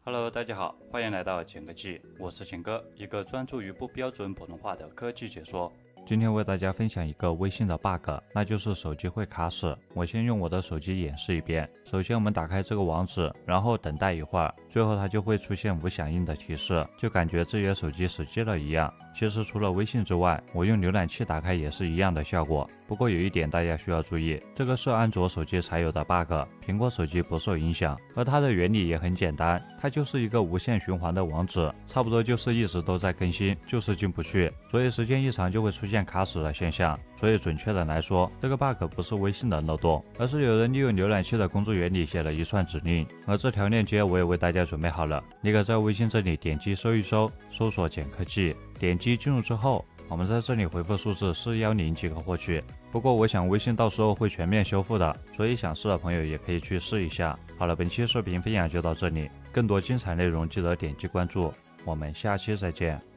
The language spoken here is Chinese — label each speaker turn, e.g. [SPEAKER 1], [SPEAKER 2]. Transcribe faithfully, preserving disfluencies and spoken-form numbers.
[SPEAKER 1] Hello， 大家好，欢迎来到简科技，我是简哥，一个专注于不标准普通话的科技解说。今天为大家分享一个微信的 bug， 那就是手机会卡死。我先用我的手机演示一遍。首先我们打开这个网址，然后等待一会儿，最后它就会出现无响应的提示，就感觉自己的手机死机了一样。其实除了微信之外，我用浏览器打开也是一样的效果。不过有一点大家需要注意，这个是安卓手机才有的 bug， 苹果手机不受影响。而它的原理也很简单，它就是一个无限循环的网址，差不多就是一直都在更新，就是进不去，所以时间一长就会出现卡死的现象。所以准确的来说，这个 bug 不是微信的漏洞，而是有人利用浏览器的工作原理写了一串指令。而这条链接我也为大家准备好了，你可在微信这里点击搜一搜，搜索简科技，点击进入之后，我们在这里回复数字四一零即可获取。不过我想微信到时候会全面修复的，所以想试的朋友也可以去试一下。好了，本期视频分享就到这里，更多精彩内容记得点击关注，我们下期再见。